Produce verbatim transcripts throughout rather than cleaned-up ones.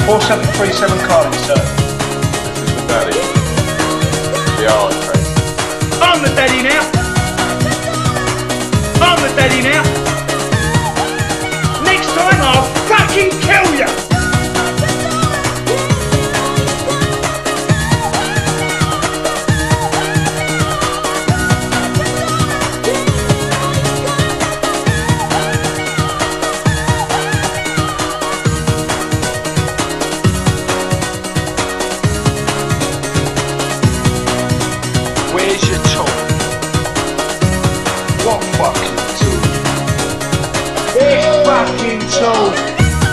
four seven three seven Carlin, sir. This is the daddy. The hard train. I'm the daddy now. I'm the daddy now. Next time I'll fucking kill you. Where's your tool? What fucking tool? This fucking tool!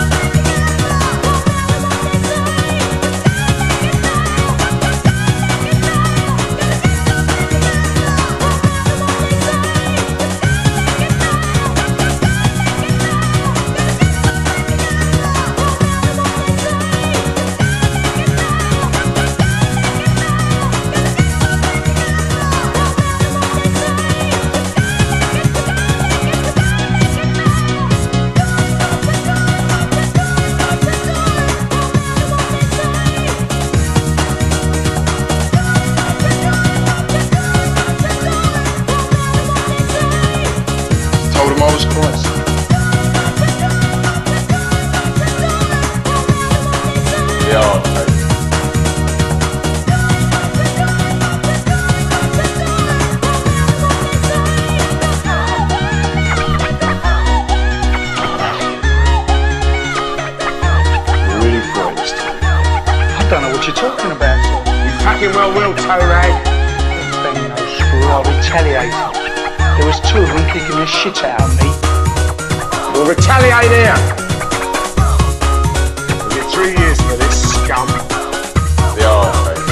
Told him I was Christ. The hard train. You're really praised. I don't know what you're talking about, sir. You fucking well will, toe rag. Bang no screw, I retaliated. There was two of them kicking the shit out of me. We'll retaliate here. We'll get three years for this scum. The hard train.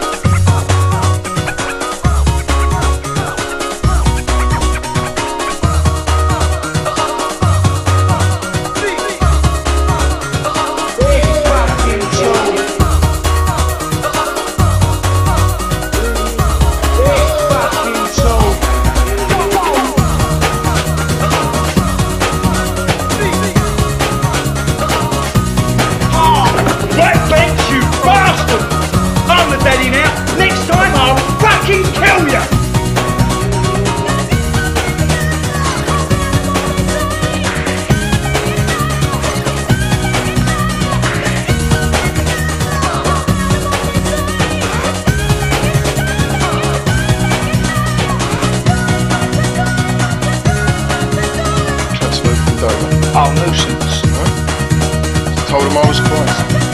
Daddy now, next time I'll fucking kill you! Transferred from Dover. Oh, nuisance. Right? Told him I was Christ.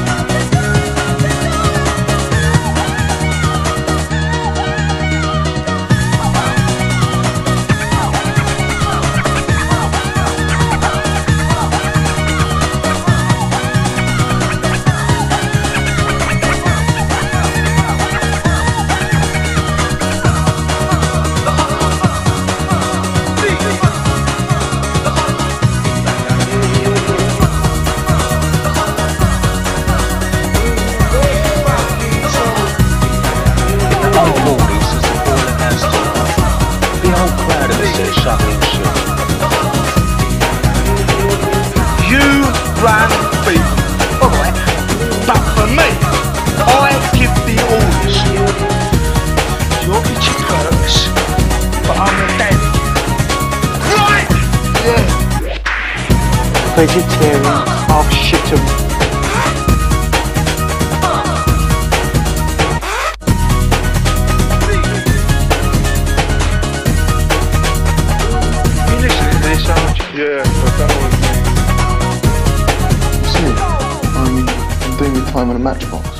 Shoveling shit. You run people, alright, but for me, I give the orders. You're Richard Perks, but I'm the daddy. Right! Yeah. Vegetarian, I'll shit 'em. Yeah, I've done all of it. You see, I'm, I'm doing your time on a matchbox.